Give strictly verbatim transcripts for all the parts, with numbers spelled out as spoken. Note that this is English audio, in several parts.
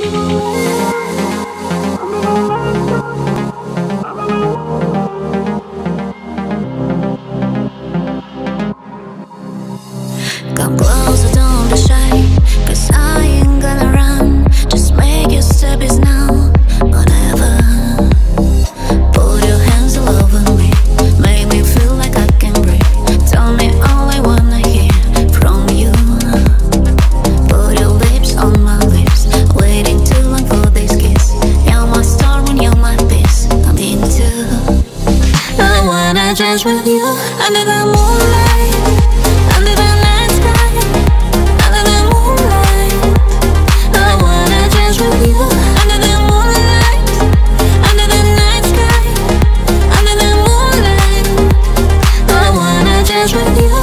Come closer, don't be shy, 'cause I ain't gonna run. Just make your steppies now, whenever. Put your hands all over me, make me feel like I can breathe. Tell me all I wanna hear from you. Put your lips on my lips, waiting too long for this kiss. You're my star and you're my peace, I'm into. I wanna dance with you under the moonlight, under the night sky, under the moonlight. I wanna dance with you under the moonlight, under the night sky, under the moonlight. I wanna dance with you.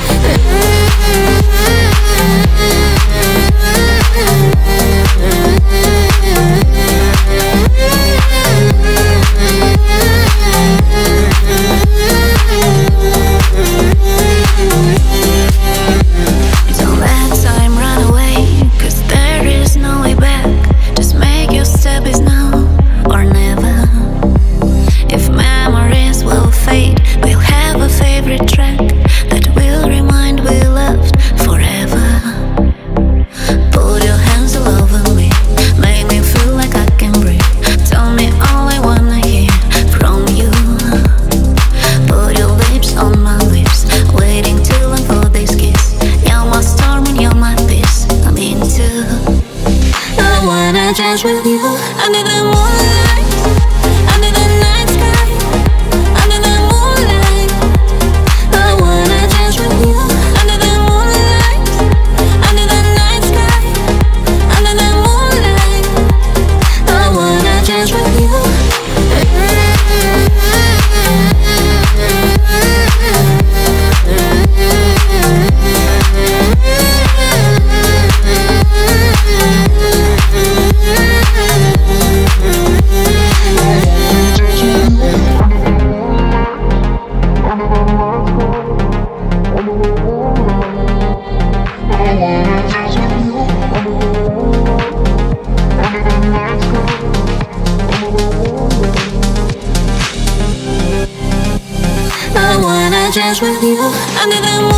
Don't let time run away, 'cause there is no way back. Just make your steppies now or never. If memories will fade, we'll have a favorite track that will remind we loved forever. Put your hands all over me, make me feel like I can breathe. Tell me all I wanna hear from you. Put your lips on my lips, waiting too long for this kiss. You're my storm and you're my peace, I'm into. I wanna dance with you under the moonlight, under the night sky, under the moonlight. I wanna dance with you under the moonlight, under the night sky, under the moonlight. I wanna dance with you. I wanna dance with you under the moon.